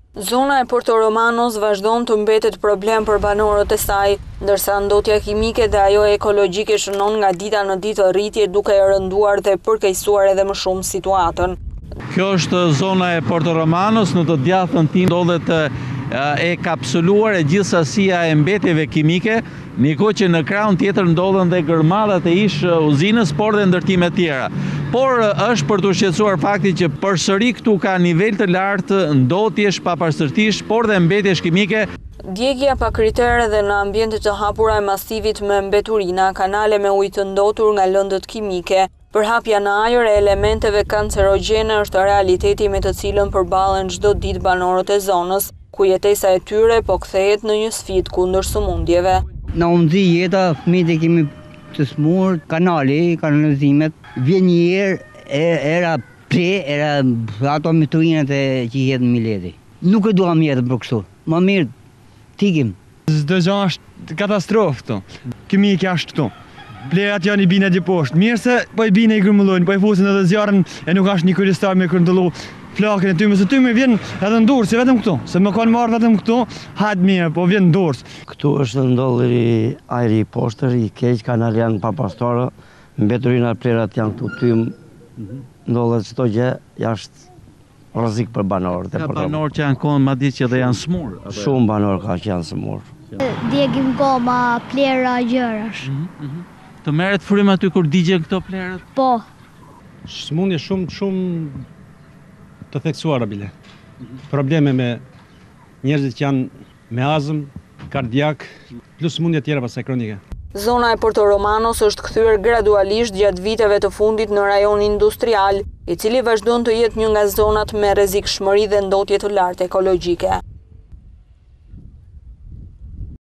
Zona e Porto Romanos vazhdon të mbetet problem për banorët e saj, ndërsa ndotja kimike dhe ajo ekologjike shënon nga dita në ditë rritje duke e rënduar dhe përkeqësuar edhe më shumë situatën. Kjo është zona e Porto Romanos, në të djathtën tim ndodhet e kapsuluar e gjithë sasia e mbetjeve kimike, niko që në krahun tjetër ndodhen dhe gërmadat e ish uzinës, por dhe ndërtime tjera. Por është për të shqetësuar fakti që përsëri këtu ka nivel të lartë ndotjesh papastërtish, por dhe mbetjesh kimike. Djegja pa kritere dhe në ambiente të hapura e masivit me mbeturina, kanale me ujë të ndotur nga lëndët kimike, përhapja në ajër e elementeve kancerogjene është realiteti me të cilën përballen çdo ditë banorët e zonës, ku jetesa e tyre po kthehet në një sfidë kundër sëmundjeve. Na u nxi jeta, fëmijët e kemi të smur, kanalizimet, vjen një era era ato miturinat që jetën Mileti. Nuk e duam jetën për kështu, më mirë tikim. Çdo gjë është katastrofë këtu. Kimike është këtu. Plerat janë i bine di poshtë. Mirë se po i bine i grumullojnë, po i fusin edhe zjarën e nuk është një kuristar me kërndullu flakën e tyme, se tyme vjen edhe ndurë, si vetëm këtu. Se më kanë marrë vetëm këtu, hajtë mirë, po vjen ndurës. Këtu është ndodhur ajri i poshtër, i keq, kanal janë papastore, mbeturinat plerat janë këtu tym, ndodhet çdo gjë jashtë rrezik për banorët. Ka banorë që janë konë madje që dhe janë smur. Shumë banorë ka që janë smur. Djegim goma, plera, gjërash. Të merret frym aty kur digjen këto plerët? Po. Smundje shumë të theksuara bile. Probleme me njerëzit që janë me azm, kardiak, plus smundje tjera pastaj kronike. Zona e Porto Romanos është kthyer gradualisht gjatë viteve të fundit në rajon industrial, i cili vazhdon të jetë një nga zonat me rrezikshmëri dhe ndotje të lartë ekologjike.